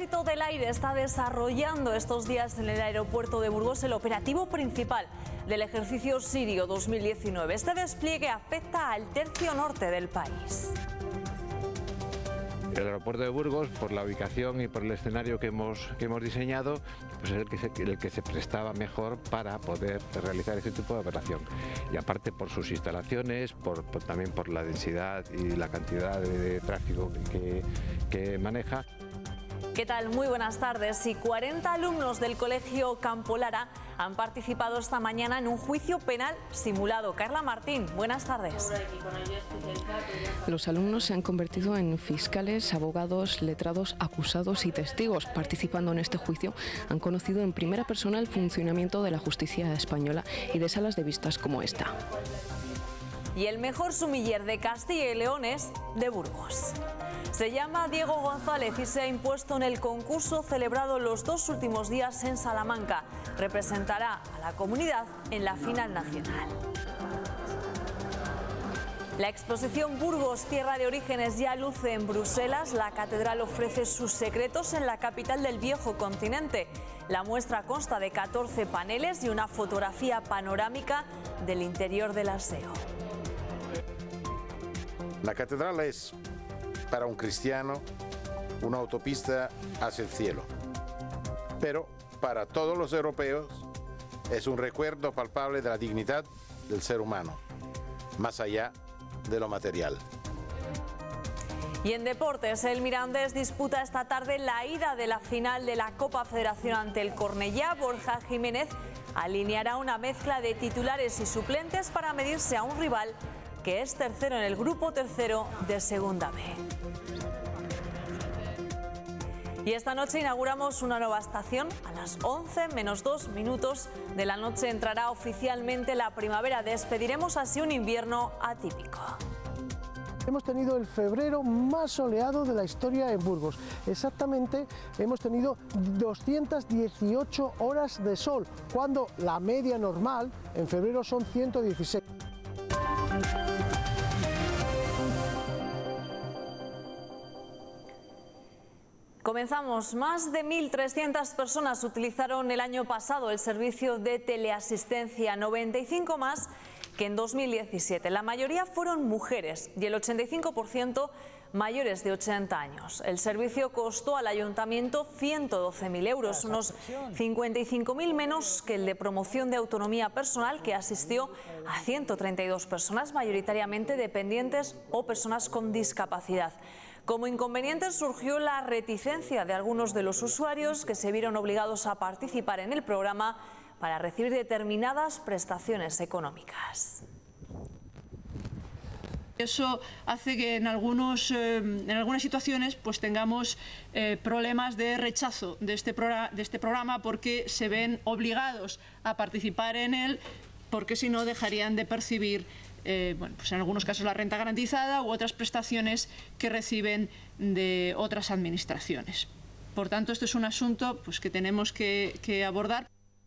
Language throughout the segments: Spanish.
Ejército del Aire está desarrollando estos días en el aeropuerto de Burgos el operativo principal del ejercicio sirio 2019. Este despliegue afecta al tercio norte del país. El aeropuerto de Burgos, por la ubicación y por el escenario que hemos diseñado, pues es el que se prestaba mejor para poder realizar este tipo de operación. Y aparte por sus instalaciones, también por la densidad y la cantidad de tráfico que maneja. ¿Qué tal? Muy buenas tardes. 40 alumnos del Colegio Campo Lara han participado esta mañana en un juicio penal simulado. Carla Martín, buenas tardes. Los alumnos se han convertido en fiscales, abogados, letrados, acusados y testigos. Participando en este juicio han conocido en primera persona el funcionamiento de la justicia española y de salas de vistas como esta. Y el mejor sumiller de Castilla y León es de Burgos. Se llama Diego González y se ha impuesto en el concurso celebrado los 2 últimos días en Salamanca. Representará a la comunidad en la final nacional. La exposición Burgos, Tierra de Orígenes, ya luce en Bruselas. La catedral ofrece sus secretos en la capital del viejo continente. La muestra consta de 14 paneles y una fotografía panorámica del interior del aseo. La catedral es, para un cristiano, una autopista hacia el cielo. Pero para todos los europeos es un recuerdo palpable de la dignidad del ser humano, más allá de lo material. Y en deportes, el Mirandés disputa esta tarde la ida de la final de la Copa Federación ante el Cornellá. Borja Jiménez alineará una mezcla de titulares y suplentes para medirse a un rival que es tercero en el grupo tercero de Segunda B. Y esta noche inauguramos una nueva estación. A las 11 menos 2 minutos de la noche entrará oficialmente la primavera. Despediremos así un invierno atípico. Hemos tenido el febrero más soleado de la historia en Burgos. Exactamente, hemos tenido 218 horas de sol, cuando la media normal en febrero son 116. Comenzamos. Más de 1.300 personas utilizaron el año pasado el servicio de teleasistencia, 95 más que en 2017. La mayoría fueron mujeres y el 85% mayores de 80 años. El servicio costó al ayuntamiento 112.000 euros, unos 55.000 menos que el de promoción de autonomía personal, que asistió a 132 personas, mayoritariamente dependientes o personas con discapacidad. Como inconveniente surgió la reticencia de algunos de los usuarios que se vieron obligados a participar en el programa para recibir determinadas prestaciones económicas. Eso hace que en algunas situaciones pues tengamos problemas de rechazo de este programa porque se ven obligados a participar en él, porque si no dejarían de percibir pues en algunos casos la renta garantizada u otras prestaciones que reciben de otras administraciones. Por tanto, esto es un asunto pues, que tenemos que abordar.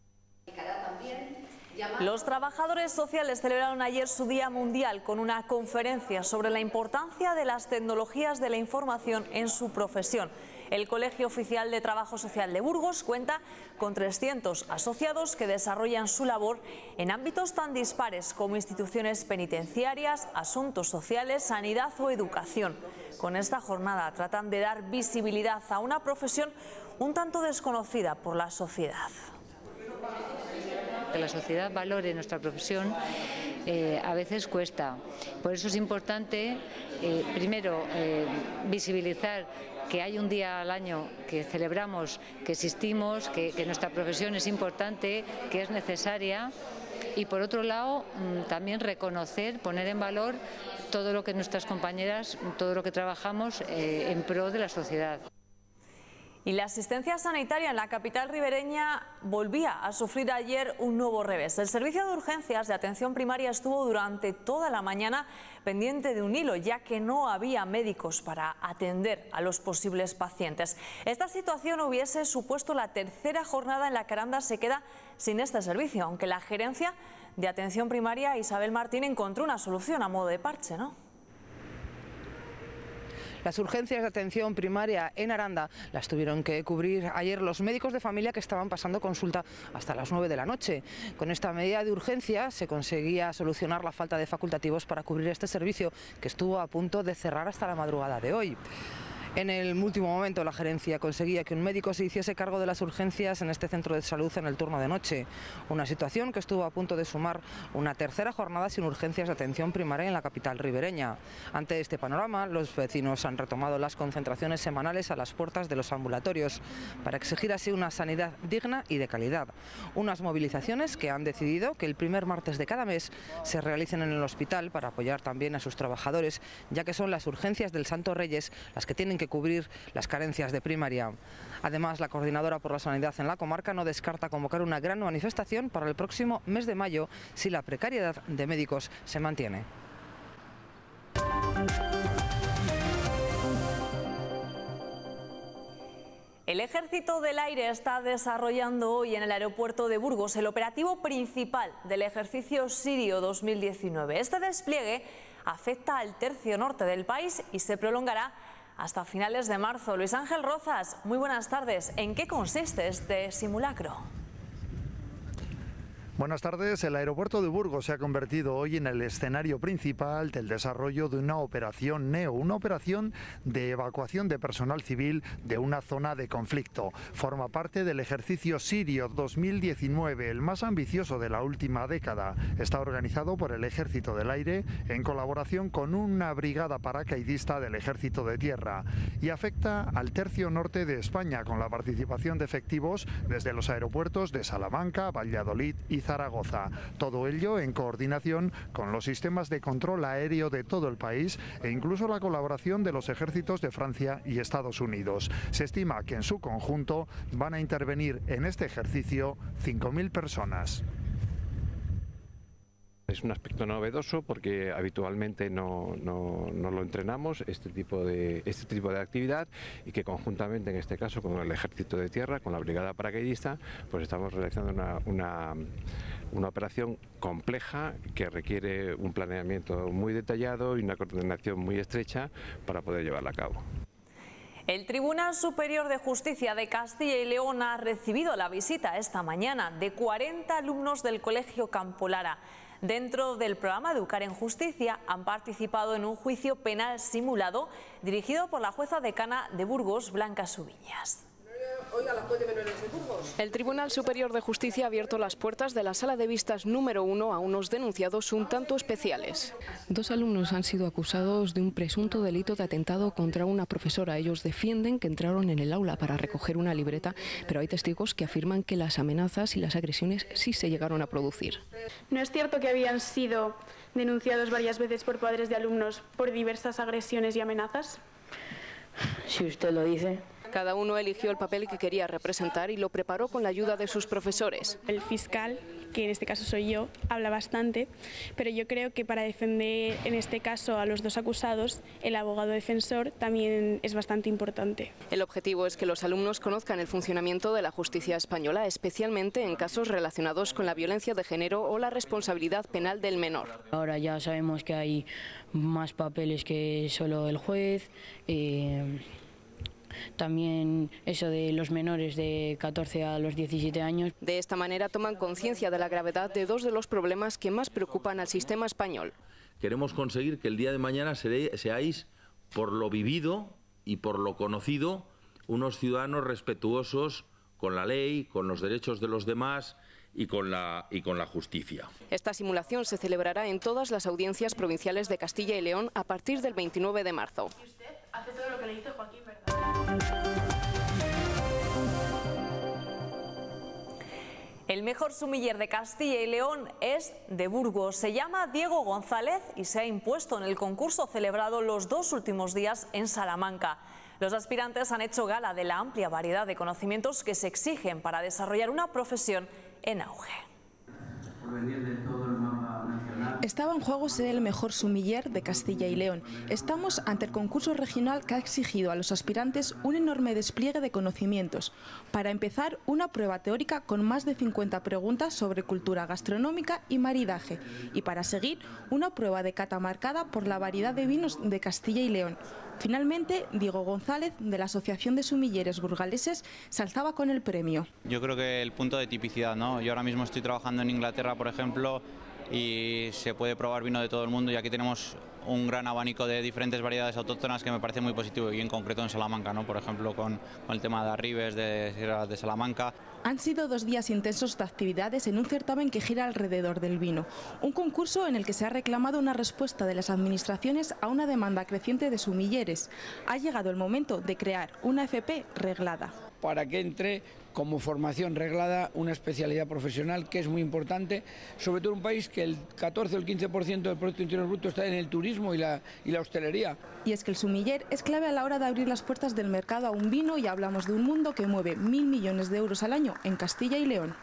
Los trabajadores sociales celebraron ayer su Día Mundial con una conferencia sobre la importancia de las tecnologías de la información en su profesión. El Colegio Oficial de Trabajo Social de Burgos cuenta con 300 asociados que desarrollan su labor en ámbitos tan dispares como instituciones penitenciarias, asuntos sociales, sanidad o educación. Con esta jornada tratan de dar visibilidad a una profesión un tanto desconocida por la sociedad. Que la sociedad valore nuestra profesión a veces cuesta. Por eso es importante, primero, visibilizar que hay un día al año que celebramos, que existimos, que nuestra profesión es importante, que es necesaria, y por otro lado también reconocer, poner en valor todo lo que nuestras compañeras, todo lo que trabajamos en pro de la sociedad. Y la asistencia sanitaria en la capital ribereña volvía a sufrir ayer un nuevo revés. El servicio de urgencias de atención primaria estuvo durante toda la mañana pendiente de un hilo, ya que no había médicos para atender a los posibles pacientes. Esta situación hubiese supuesto la tercera jornada en la que Aranda se queda sin este servicio, aunque la gerencia de atención primaria, Isabel Martín, encontró una solución a modo de parche, ¿no? Las urgencias de atención primaria en Aranda las tuvieron que cubrir ayer los médicos de familia que estaban pasando consulta hasta las 9 de la noche. Con esta medida de urgencia se conseguía solucionar la falta de facultativos para cubrir este servicio, que estuvo a punto de cerrar hasta la madrugada de hoy. En el último momento la gerencia conseguía que un médico se hiciese cargo de las urgencias en este centro de salud en el turno de noche. Una situación que estuvo a punto de sumar una tercera jornada sin urgencias de atención primaria en la capital ribereña. Ante este panorama, los vecinos han retomado las concentraciones semanales a las puertas de los ambulatorios para exigir así una sanidad digna y de calidad. Unas movilizaciones que han decidido que el primer martes de cada mes se realicen en el hospital para apoyar también a sus trabajadores, ya que son las urgencias del Santo Reyes las que tienen que cubrir las carencias de primaria. Además, la Coordinadora por la Sanidad en la comarca no descarta convocar una gran manifestación para el próximo mes de mayo si la precariedad de médicos se mantiene. El Ejército del Aire está desarrollando hoy en el aeropuerto de Burgos el operativo principal del ejercicio sirio 2019. Este despliegue afecta al tercio norte del país y se prolongará hasta finales de marzo. Luis Ángel Rozas, muy buenas tardes. ¿En qué consiste este simulacro? Buenas tardes. El aeropuerto de Burgos se ha convertido hoy en el escenario principal del desarrollo de una operación NEO, una operación de evacuación de personal civil de una zona de conflicto. Forma parte del ejercicio sirio 2019, el más ambicioso de la última década. Está organizado por el Ejército del Aire en colaboración con una brigada paracaidista del Ejército de Tierra y afecta al tercio norte de España con la participación de efectivos desde los aeropuertos de Salamanca, Valladolid y Zaragoza. Todo ello en coordinación con los sistemas de control aéreo de todo el país e incluso la colaboración de los ejércitos de Francia y Estados Unidos. Se estima que en su conjunto van a intervenir en este ejercicio 5.000 personas. Es un aspecto novedoso porque habitualmente no lo entrenamos, este tipo de actividad, y que conjuntamente en este caso con el Ejército de Tierra, con la Brigada Paracaidista, pues estamos realizando una operación compleja que requiere un planeamiento muy detallado y una coordinación muy estrecha para poder llevarla a cabo. El Tribunal Superior de Justicia de Castilla y León ha recibido la visita esta mañana de 40 alumnos del Colegio Campo Lara. Dentro del programa Educar en Justicia han participado en un juicio penal simulado dirigido por la jueza decana de Burgos, Blanca Subiñas. El Tribunal Superior de Justicia ha abierto las puertas de la sala de vistas número 1 a unos denunciados un tanto especiales. 2 alumnos han sido acusados de un presunto delito de atentado contra una profesora. Ellos defienden que entraron en el aula para recoger una libreta, pero hay testigos que afirman que las amenazas y las agresiones sí se llegaron a producir. ¿No es cierto que habían sido denunciados varias veces por padres de alumnos por diversas agresiones y amenazas? Si usted lo dice. Cada uno eligió el papel que quería representar y lo preparó con la ayuda de sus profesores. El fiscal, que en este caso soy yo, habla bastante, pero yo creo que para defender en este caso a los 2 acusados, el abogado defensor también es bastante importante. El objetivo es que los alumnos conozcan el funcionamiento de la justicia española, especialmente en casos relacionados con la violencia de género o la responsabilidad penal del menor. Ahora ya sabemos que hay más papeles que solo el juez. También eso de los menores de 14 a los 17 años. De esta manera toman conciencia de la gravedad de 2 de los problemas que más preocupan al sistema español. Queremos conseguir que el día de mañana seáis, por lo vivido y por lo conocido, unos ciudadanos respetuosos con la ley, con los derechos de los demás y con la justicia. Esta simulación se celebrará en todas las audiencias provinciales de Castilla y León a partir del 29 de marzo. Y usted hace todo lo que le dice Joaquín, ¿verdad? El mejor sumiller de Castilla y León es de Burgos. Se llama Diego González y se ha impuesto en el concurso celebrado los 2 últimos días en Salamanca. Los aspirantes han hecho gala de la amplia variedad de conocimientos que se exigen para desarrollar una profesión en auge. Estaba en juego ser el mejor sumiller de Castilla y León. Estamos ante el concurso regional que ha exigido a los aspirantes un enorme despliegue de conocimientos. Para empezar, una prueba teórica con más de 50 preguntas sobre cultura gastronómica y maridaje. Y para seguir, una prueba de cata marcada por la variedad de vinos de Castilla y León. Finalmente, Diego González, de la Asociación de Sumilleres Burgaleses, se alzaba con el premio. Yo creo que el punto de tipicidad, ¿no? Yo ahora mismo estoy trabajando en Inglaterra, por ejemplo, y se puede probar vino de todo el mundo, y aquí tenemos un gran abanico de diferentes variedades autóctonas que me parece muy positivo, y en concreto en Salamanca, ¿no? Por ejemplo, con el tema de Arribes, de Sierra de Salamanca. Han sido 2 días intensos de actividades en un certamen que gira alrededor del vino. Un concurso en el que se ha reclamado una respuesta de las administraciones a una demanda creciente de sumilleres. Ha llegado el momento de crear una FP reglada. Para que entre como formación reglada una especialidad profesional que es muy importante, sobre todo en un país que el 14 o el 15% del Producto Interior Bruto está en el turismo y la hostelería. Y es que el sumiller es clave a la hora de abrir las puertas del mercado a un vino, y hablamos de un mundo que mueve 1.000 millones de euros al año en Castilla y León.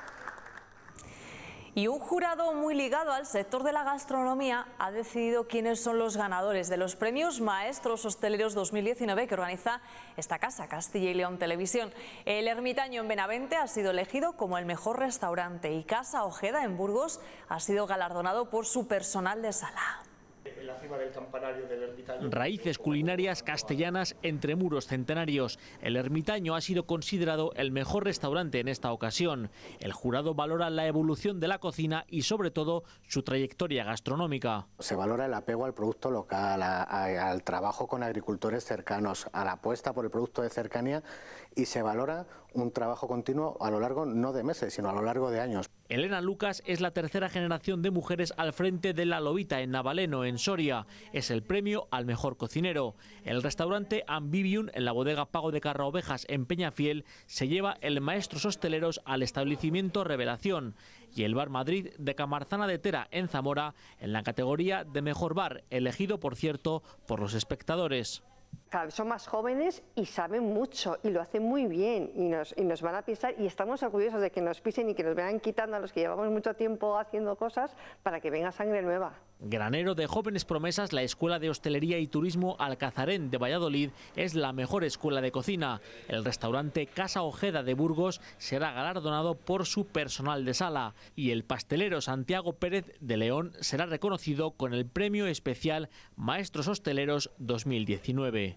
Y un jurado muy ligado al sector de la gastronomía ha decidido quiénes son los ganadores de los premios Maestros Hosteleros 2019 que organiza esta casa, Castilla y León Televisión. El Ermitaño en Benavente ha sido elegido como el mejor restaurante, y Casa Ojeda en Burgos ha sido galardonado por su personal de sala. En la cima del campanario del Ermitaño. Raíces culinarias castellanas entre muros centenarios. El Ermitaño ha sido considerado el mejor restaurante en esta ocasión. El jurado valora la evolución de la cocina y sobre todo su trayectoria gastronómica. Se valora el apego al producto local, al trabajo con agricultores cercanos, a la apuesta por el producto de cercanía, y se valora un trabajo continuo a lo largo no de meses, sino a lo largo de años. Elena Lucas es la tercera generación de mujeres al frente de La Lobita en Navaleno, en Soria. Es el premio al mejor cocinero. El restaurante Ambivium en la bodega Pago de Carraovejas en Peñafiel se lleva el Maestros Hosteleros al establecimiento Revelación, y el Bar Madrid de Camarzana de Tera en Zamora en la categoría de mejor bar, elegido por cierto por los espectadores. Cada vez son más jóvenes y saben mucho y lo hacen muy bien, y nos van a pisar, y estamos orgullosos de que nos pisen y que nos vayan quitando a los que llevamos mucho tiempo haciendo cosas para que venga sangre nueva. Granero de jóvenes promesas, la Escuela de Hostelería y Turismo Alcazarén de Valladolid es la mejor escuela de cocina. El restaurante Casa Ojeda de Burgos será galardonado por su personal de sala, y el pastelero Santiago Pérez de León será reconocido con el premio especial Maestros Hosteleros 2019.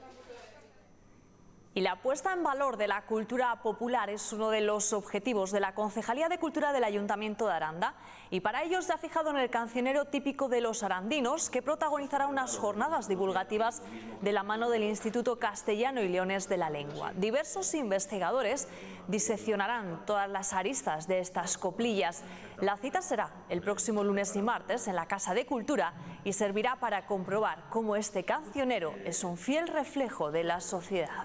Y la puesta en valor de la cultura popular es uno de los objetivos de la Concejalía de Cultura del Ayuntamiento de Aranda, y para ello se ha fijado en el cancionero típico de los arandinos, que protagonizará unas jornadas divulgativas de la mano del Instituto Castellano y Leones de la Lengua. Diversos investigadores diseccionarán todas las aristas de estas coplillas. La cita será el próximo lunes y martes en la Casa de Cultura, y servirá para comprobar cómo este cancionero es un fiel reflejo de la sociedad.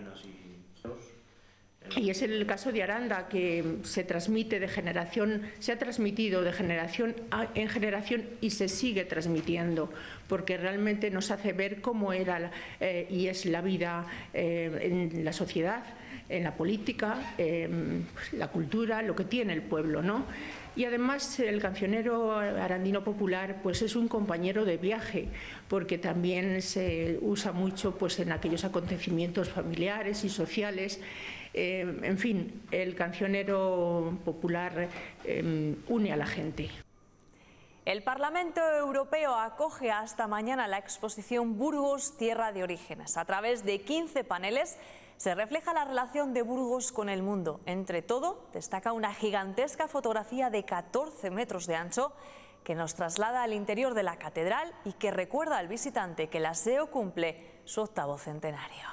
Y es el caso de Aranda, que se transmite de generación, se ha transmitido de generación en generación y se sigue transmitiendo, porque realmente nos hace ver cómo era y es la vida en la sociedad, en la política, la cultura, lo que tiene el pueblo, ¿no? Y además el cancionero arandino popular pues es un compañero de viaje, porque también se usa mucho pues en aquellos acontecimientos familiares y sociales. En fin, el cancionero popular une a la gente. El Parlamento Europeo acoge hasta mañana la exposición Burgos, Tierra de Orígenes. A través de 15 paneles se refleja la relación de Burgos con el mundo. Entre todo, destaca una gigantesca fotografía de 14 metros de ancho que nos traslada al interior de la catedral y que recuerda al visitante que la SEO cumple su 8º centenario.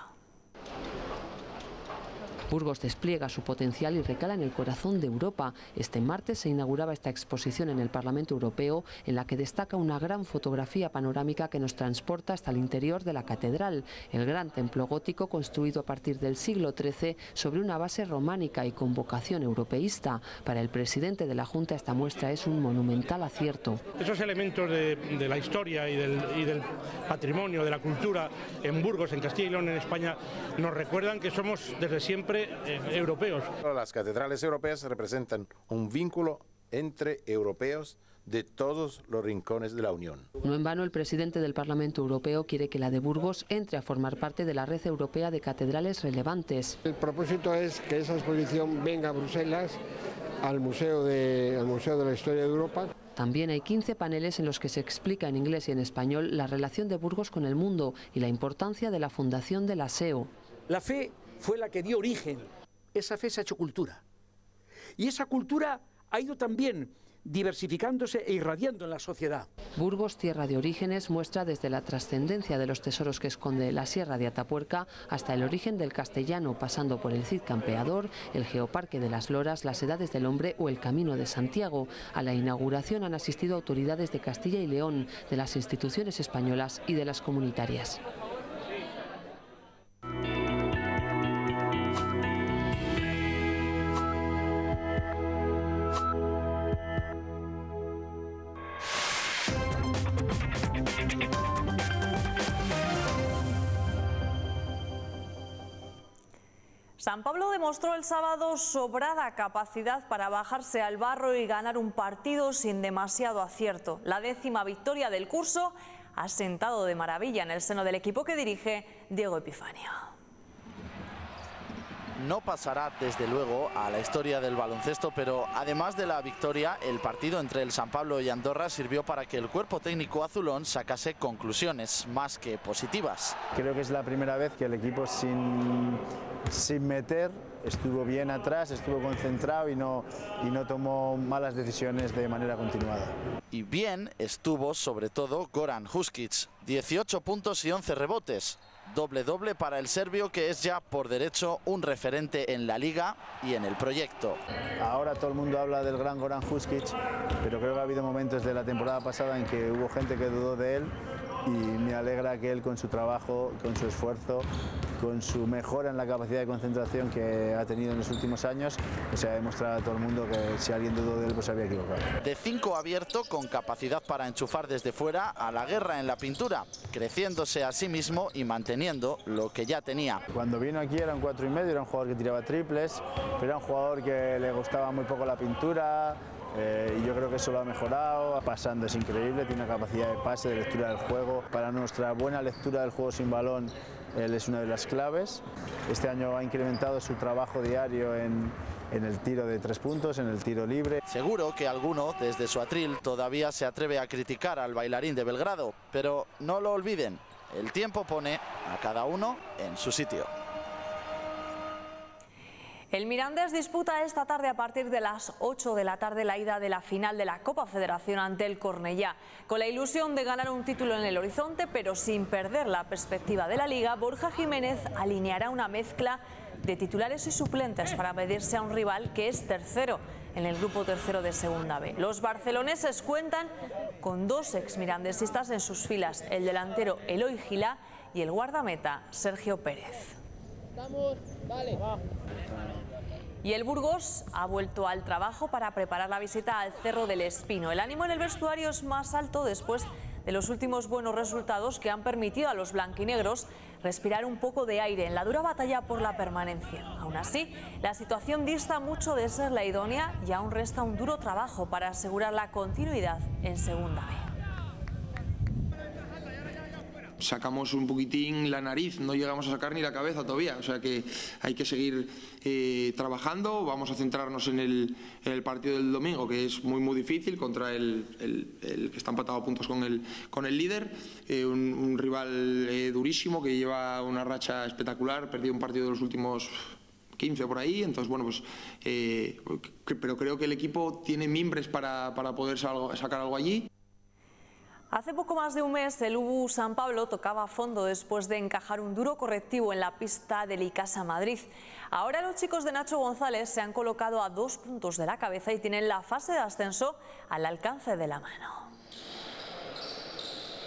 Burgos despliega su potencial y recala en el corazón de Europa. Este martes se inauguraba esta exposición en el Parlamento Europeo, en la que destaca una gran fotografía panorámica que nos transporta hasta el interior de la catedral, el gran templo gótico construido a partir del siglo XIII sobre una base románica y con vocación europeísta. Para el presidente de la Junta, esta muestra es un monumental acierto. Esos elementos de la historia y del patrimonio, de la cultura en Burgos, en Castilla y León, en España, nos recuerdan que somos desde siempre europeos. Las catedrales europeas representan un vínculo entre europeos de todos los rincones de la Unión. No en vano, el presidente del Parlamento Europeo quiere que la de Burgos entre a formar parte de la red europea de catedrales relevantes. El propósito es que esa exposición venga a Bruselas, al Museo de la Historia de Europa. También hay 15 paneles en los que se explica en inglés y en español la relación de Burgos con el mundo y la importancia de la fundación de la SEO. La fe fue la que dio origen. Esa fe se ha hecho cultura. Y esa cultura ha ido también diversificándose e irradiando en la sociedad. Burgos, tierra de orígenes, muestra desde la trascendencia de los tesoros que esconde la Sierra de Atapuerca hasta el origen del castellano, pasando por el Cid Campeador, el Geoparque de las Loras, las Edades del Hombre o el Camino de Santiago. A la inauguración han asistido autoridades de Castilla y León, de las instituciones españolas y de las comunitarias. San Pablo demostró el sábado sobrada capacidad para bajarse al barro y ganar un partido sin demasiado acierto. La 10ª victoria del curso ha sentado de maravilla en el seno del equipo que dirige Diego Epifanio. No pasará desde luego a la historia del baloncesto, pero además de la victoria, el partido entre el San Pablo y Andorra sirvió para que el cuerpo técnico azulón sacase conclusiones más que positivas. Creo que es la primera vez que el equipo sin meter estuvo bien atrás, estuvo concentrado y no tomó malas decisiones de manera continuada. Y bien estuvo sobre todo Goran Huskic, 18 puntos y 11 rebotes. Doble para el serbio, que es ya por derecho un referente en la liga y en el proyecto. Ahora todo el mundo habla del gran Goran Huskic, pero creo que ha habido momentos de la temporada pasada en que hubo gente que dudó de él, y me alegra que él, con su trabajo, con su esfuerzo, con su mejora en la capacidad de concentración que ha tenido en los últimos años, pues ha demostrado a todo el mundo que si alguien dudó de él, pues se había equivocado. De 5 abierto, con capacidad para enchufar desde fuera, a la guerra en la pintura, creciéndose a sí mismo y manteniendo lo que ya tenía. Cuando vino aquí era un 4,5, era un jugador que tiraba triples, pero era un jugador que le gustaba muy poco la pintura. Y yo creo que eso lo ha mejorado, pasando es increíble, tiene una capacidad de pase, de lectura del juego. Para nuestra buena lectura del juego sin balón, él es una de las claves. Este año ha incrementado su trabajo diario en el tiro de 3 puntos, en el tiro libre. Seguro que alguno desde su atril todavía se atreve a criticar al bailarín de Belgrado, pero no lo olviden, el tiempo pone a cada uno en su sitio. El Mirandés disputa esta tarde a partir de las 8 de la tarde la ida de la final de la Copa Federación ante el Cornellá. Con la ilusión de ganar un título en el horizonte, pero sin perder la perspectiva de la Liga, Borja Jiménez alineará una mezcla de titulares y suplentes para medirse a un rival que es tercero en el grupo tercero de Segunda B. Los barceloneses cuentan con 2 exmirandesistas en sus filas, el delantero Eloy Gilá y el guardameta Sergio Pérez. Y el Burgos ha vuelto al trabajo para preparar la visita al Cerro del Espino. El ánimo en el vestuario es más alto después de los últimos buenos resultados que han permitido a los blanquinegros respirar un poco de aire en la dura batalla por la permanencia. Aún así, la situación dista mucho de ser la idónea y aún resta un duro trabajo para asegurar la continuidad en Segunda B. Sacamos un poquitín la nariz, no llegamos a sacar ni la cabeza todavía, o sea que hay que seguir trabajando. Vamos a centrarnos en el partido del domingo, que es muy difícil, contra el que está empatado a puntos con el líder, un rival durísimo que lleva una racha espectacular, perdió un partido de los últimos 15 por ahí, entonces bueno, pues pero creo que el equipo tiene mimbres para poder sacar algo allí. Hace poco más de un mes el UBU San Pablo tocaba fondo después de encajar un duro correctivo en la pista del Icasa Madrid. Ahora los chicos de Nacho González se han colocado a 2 puntos de la cabeza y tienen la fase de ascenso al alcance de la mano.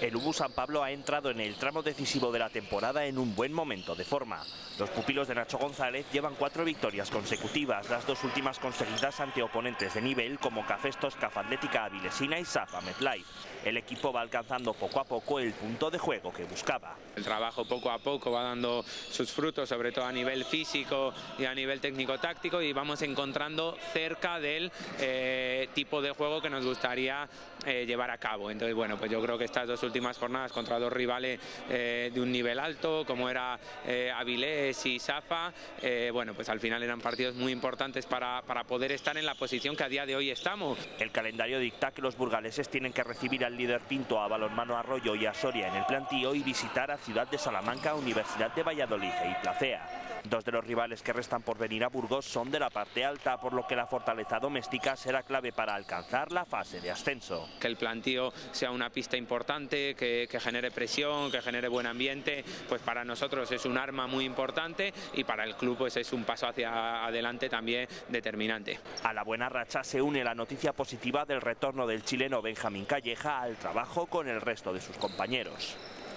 El Ubu San Pablo ha entrado en el tramo decisivo de la temporada en un buen momento de forma. Los pupilos de Nacho González llevan 4 victorias consecutivas, las 2 últimas conseguidas ante oponentes de nivel como Cafestos, CAF Atlética Avilesina y SAF MetLife. El equipo va alcanzando poco a poco el punto de juego que buscaba. El trabajo poco a poco va dando sus frutos, sobre todo a nivel físico y a nivel técnico-táctico, y vamos encontrando cerca del tipo de juego que nos gustaría llevar a cabo. Entonces, bueno, pues yo creo que estas 2 últimas jornadas contra 2 rivales de un nivel alto, como era Avilés y Safa, bueno, pues al final eran partidos muy importantes para poder estar en la posición que a día de hoy estamos. El calendario dicta que los burgaleses tienen que recibir al líder Pinto, a Balonmano Arroyo y a Soria en el plantío y visitar a Ciudad de Salamanca, Universidad de Valladolid y Placea. 2 de los rivales que restan por venir a Burgos son de la parte alta, por lo que la fortaleza doméstica será clave para alcanzar la fase de ascenso. Que el plantío sea una pista importante, que genere presión, que genere buen ambiente, pues para nosotros es un arma muy importante y para el club pues es un paso hacia adelante también determinante. A la buena racha se une la noticia positiva del retorno del chileno Benjamín Calleja al trabajo con el resto de sus compañeros.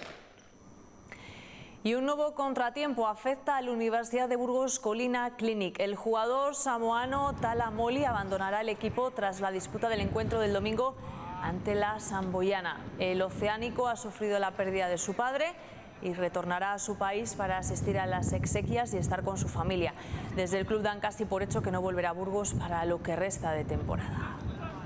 Y un nuevo contratiempo afecta a la Universidad de Burgos Colina Clinic. El jugador samoano Tala Moli abandonará el equipo tras la disputa del encuentro del domingo ante la Samboyana. El oceánico ha sufrido la pérdida de su padre y retornará a su país para asistir a las exequias y estar con su familia. Desde el club dan casi por hecho que no volverá a Burgos para lo que resta de temporada.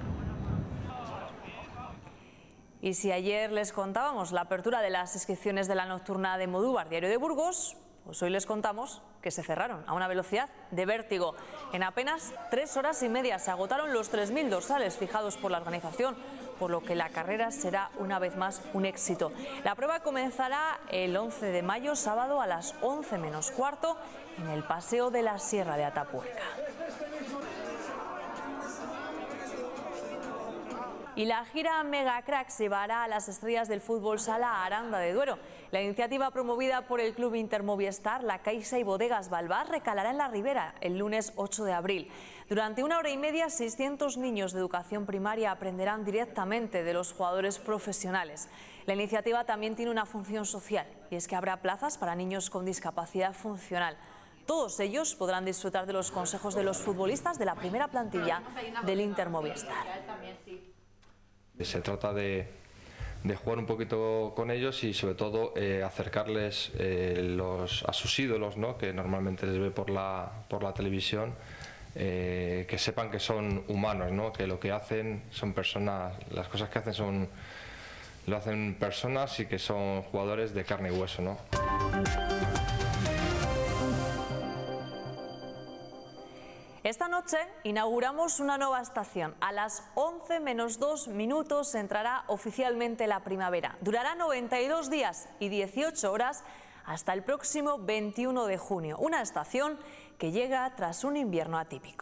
Y si ayer les contábamos la apertura de las inscripciones de la nocturna de Modúvar, Diario de Burgos, pues hoy les contamos que se cerraron a una velocidad de vértigo. En apenas 3 horas y media se agotaron los 3.000 dorsales fijados por la organización, por lo que la carrera será una vez más un éxito. La prueba comenzará el 11 de mayo, sábado a las 11 menos cuarto, en el Paseo de la Sierra de Atapuerca. Y la gira Mega Cracks llevará a las estrellas del fútbol sala a Aranda de Duero. La iniciativa promovida por el Club Intermovistar, La Caixa y Bodegas Balbás recalará en la Ribera el lunes 8 de abril. Durante 1 hora y media, 600 niños de educación primaria aprenderán directamente de los jugadores profesionales. La iniciativa también tiene una función social, y es que habrá plazas para niños con discapacidad funcional. Todos ellos podrán disfrutar de los consejos de los futbolistas de la primera plantilla del Intermovistar. Se trata de jugar un poquito con ellos y sobre todo acercarles a sus ídolos, ¿no?, que normalmente les ve por la televisión, que sepan que son humanos, ¿no?, que lo que hacen son personas, las cosas que hacen lo hacen personas y que son jugadores de carne y hueso, ¿no? Esta noche inauguramos una nueva estación. A las 11 menos 2 minutos entrará oficialmente la primavera. Durará 92 días y 18 horas hasta el próximo 21 de junio. Una estación que llega tras un invierno atípico.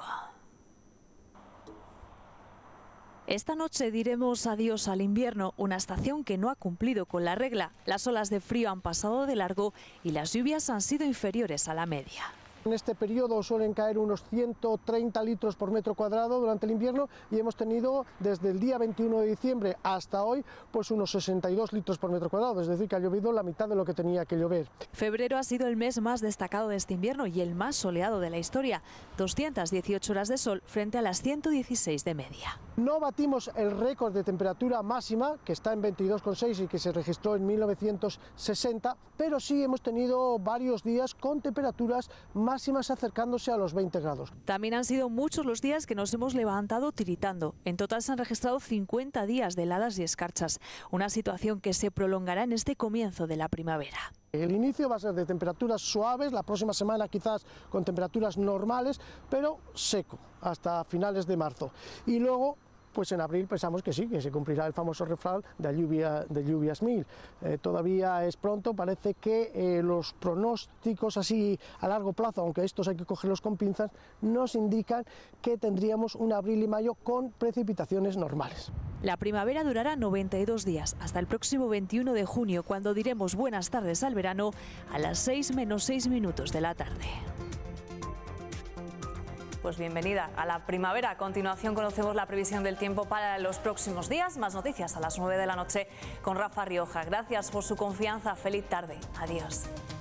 Esta noche diremos adiós al invierno, una estación que no ha cumplido con la regla. Las olas de frío han pasado de largo y las lluvias han sido inferiores a la media. En este periodo suelen caer unos 130 litros por metro cuadrado durante el invierno y hemos tenido desde el día 21 de diciembre hasta hoy pues unos 62 litros por metro cuadrado, es decir que ha llovido la mitad de lo que tenía que llover. Febrero ha sido el mes más destacado de este invierno y el más soleado de la historia, 218 horas de sol frente a las 116 de media. No batimos el récord de temperatura máxima, que está en 22,6 y que se registró en 1960, pero sí hemos tenido varios días con temperaturas máximas acercándose a los 20 grados. También han sido muchos los días que nos hemos levantado tiritando. En total se han registrado 50 días de heladas y escarchas, una situación que se prolongará en este comienzo de la primavera. El inicio va a ser de temperaturas suaves, la próxima semana quizás con temperaturas normales, pero seco hasta finales de marzo. Y luego, pues en abril pensamos que sí, que se cumplirá el famoso refrán de lluvias mil. Todavía es pronto, parece que los pronósticos así a largo plazo, aunque estos hay que cogerlos con pinzas, nos indican que tendríamos un abril y mayo con precipitaciones normales. La primavera durará 92 días, hasta el próximo 21 de junio, cuando diremos buenas tardes al verano a las 6 menos 6 minutos de la tarde. Pues bienvenida a la primavera. A continuación conocemos la previsión del tiempo para los próximos días. Más noticias a las 9 de la noche con Rafa Rioja. Gracias por su confianza. Feliz tarde. Adiós.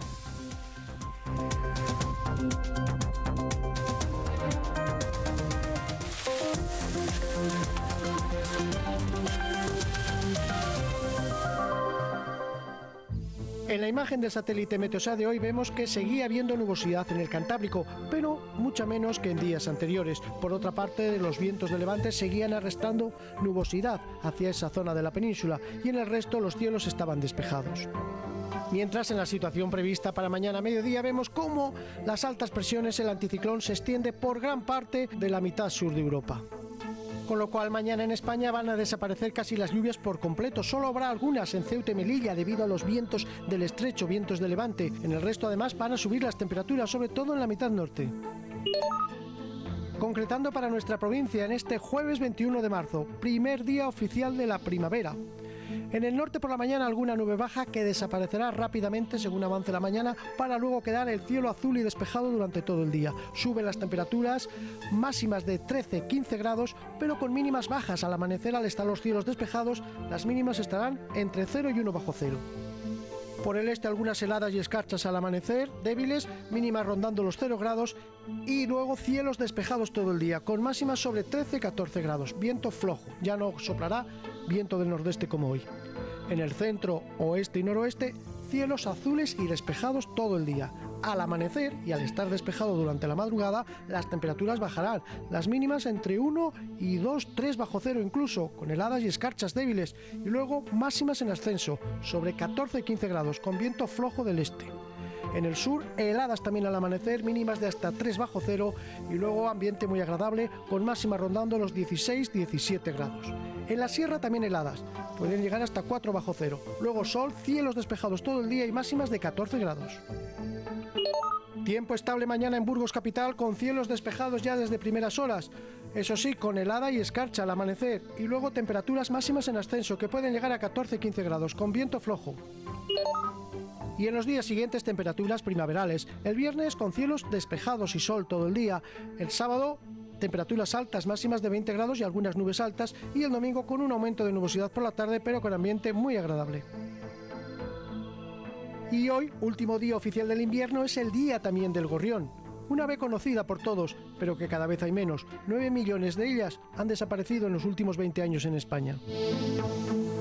En la imagen del satélite Meteosat de hoy vemos que seguía habiendo nubosidad en el Cantábrico, pero mucha menos que en días anteriores. Por otra parte, los vientos de levante seguían arrastrando nubosidad hacia esa zona de la península y en el resto los cielos estaban despejados. Mientras, en la situación prevista para mañana a mediodía vemos cómo las altas presiones, el anticiclón, se extiende por gran parte de la mitad sur de Europa. Con lo cual mañana en España van a desaparecer casi las lluvias por completo. Solo habrá algunas en Ceuta y Melilla debido a los vientos del estrecho, vientos de levante. En el resto además van a subir las temperaturas, sobre todo en la mitad norte. Concretando para nuestra provincia en este jueves 21 de marzo, primer día oficial de la primavera. En el norte por la mañana alguna nube baja que desaparecerá rápidamente según avance la mañana para luego quedar el cielo azul y despejado durante todo el día. Suben las temperaturas máximas de 13-15 grados pero con mínimas bajas. Al amanecer, al estar los cielos despejados, las mínimas estarán entre 0 y 1 bajo cero. Por el este algunas heladas y escarchas al amanecer, débiles, mínimas rondando los 0 grados y luego cielos despejados todo el día, con máximas sobre 13-14 grados. Viento flojo, ya no soplará viento del nordeste como hoy. En el centro, oeste y noroeste, cielos azules y despejados todo el día. Al amanecer y al estar despejado durante la madrugada, las temperaturas bajarán, las mínimas entre 1 y 2-3 bajo cero incluso, con heladas y escarchas débiles, y luego máximas en ascenso, sobre 14-15 grados, con viento flojo del este. En el sur, heladas también al amanecer, mínimas de hasta 3 bajo cero, y luego ambiente muy agradable, con máximas rondando los 16-17 grados. En la sierra también heladas, pueden llegar hasta 4 bajo cero. Luego sol, cielos despejados todo el día y máximas de 14 grados. Tiempo estable mañana en Burgos capital, con cielos despejados ya desde primeras horas. Eso sí, con helada y escarcha al amanecer, y luego temperaturas máximas en ascenso que pueden llegar a 14-15 grados, con viento flojo. Y en los días siguientes temperaturas primaverales. El viernes con cielos despejados y sol todo el día. El sábado temperaturas altas, máximas de 20 grados y algunas nubes altas. Y el domingo con un aumento de nubosidad por la tarde, pero con ambiente muy agradable. Y hoy, último día oficial del invierno, es el día también del gorrión. Una ave conocida por todos, pero que cada vez hay menos. 9 millones de ellas han desaparecido en los últimos 20 años en España.